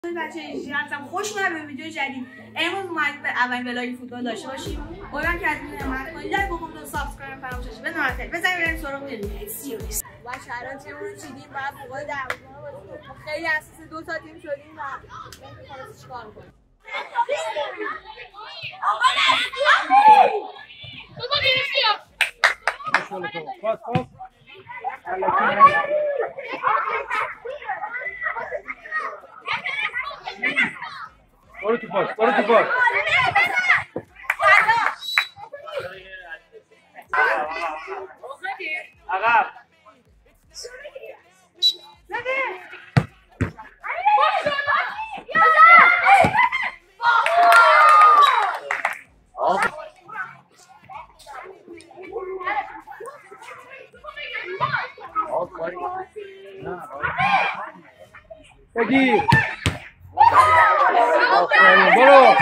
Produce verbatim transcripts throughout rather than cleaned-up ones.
بچه‌ها هستم خوش اومدید به ویدیو جدید. امروز اومدیم به اولین ولاگ فوتبال داشته باشیم. امیدوارم که از این حمایت کنید. لایک بکنید و سابسکرایب فراموش نشه. بزنید بزنید بریم سراغ ویدیو. سیریس. بچه‌ها الان تیممون چیدیم بعد فوتبال دروازه‌بان بازی کنیم. خیلی اساس دو تا تیم شدیم و نمی‌دونم چیکار کنیم. Pas, pas. Doğru tu pas, doğru tu pas. Agap. Peggy. برو.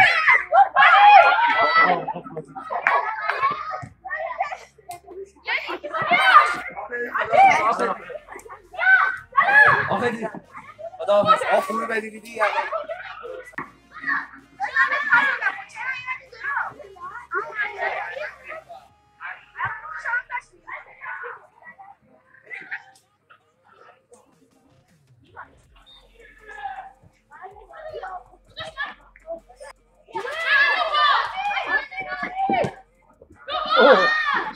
آخه خدا حافظ. خوبی بدی دیدی. Oh.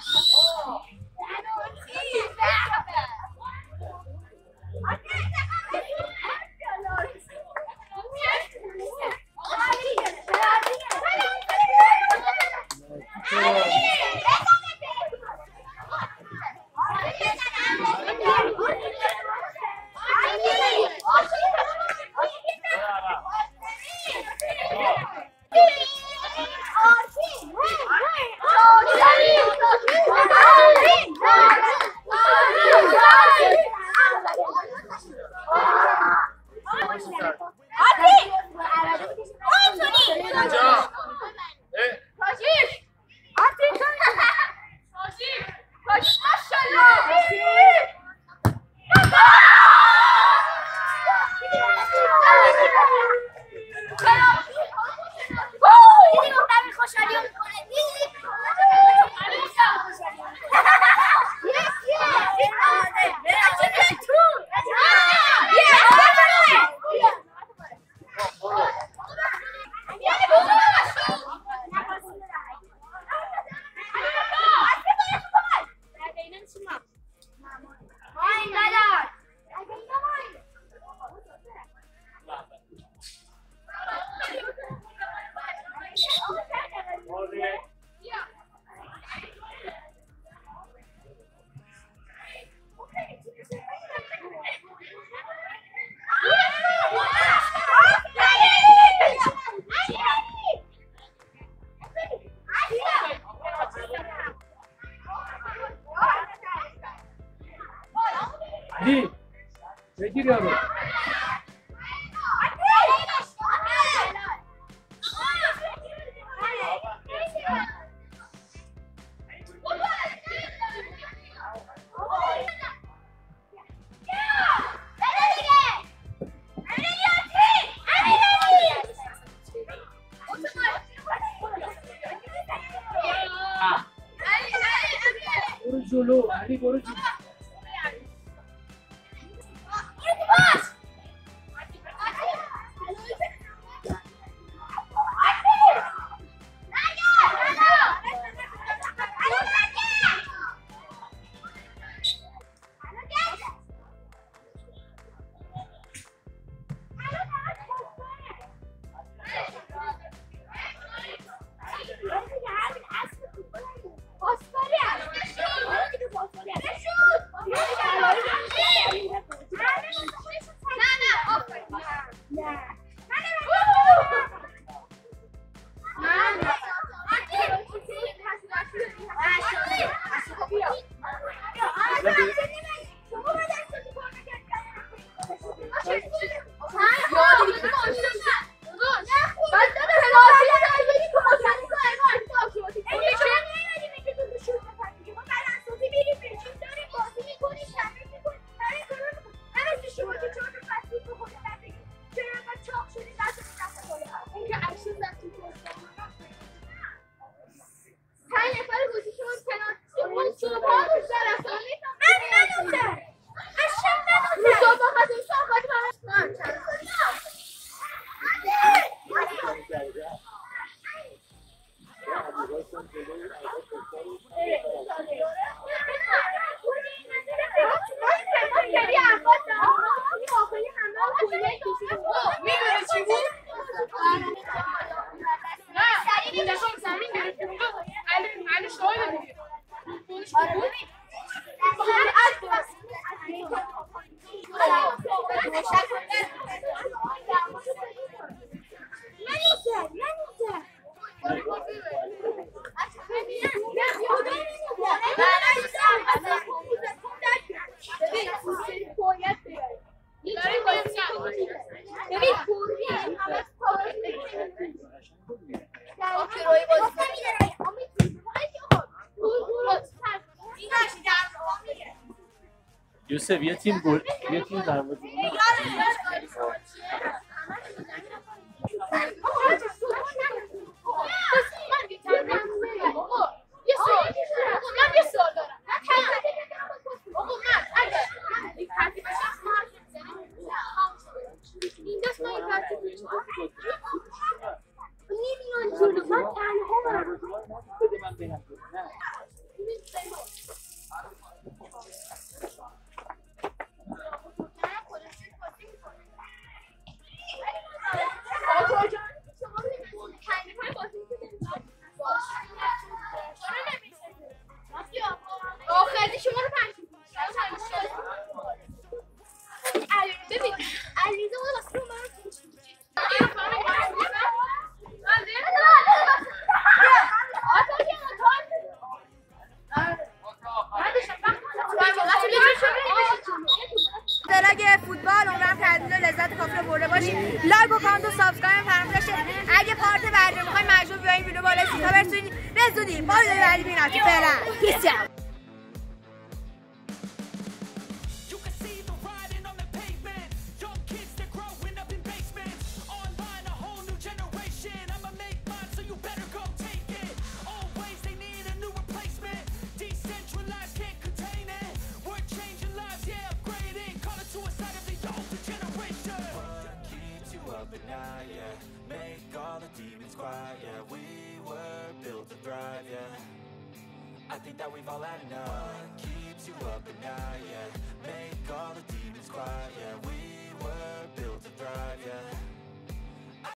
Di, ne giriyor? Boru julu, Ali boru julu. اون که عکس زد تو پنج نفر گوشیشون کنار اون صبح ها روز درستان من ندوزم قشنگ ندوزم روز صبح خواهد این سال خواهد من یوسف یه تیم گل یه تیم دروازه فوتبال عمرم کردید و لذت کافی رو برده باشید. لایک و کامنت و سابسکرایب فراموش نشه. اگه پارت بعدی رو می‌خواید مجبور بیاین ویدیو بالا سیتا برسونید. به زودی با ویدیو بعدی ببینمتون. فعلا پیس. Make all the demons quiet, yeah. We were built to thrive, yeah. I think that we've all had enough. What keeps you up at night, yeah. Make all the demons quiet, yeah. We were built to thrive, yeah.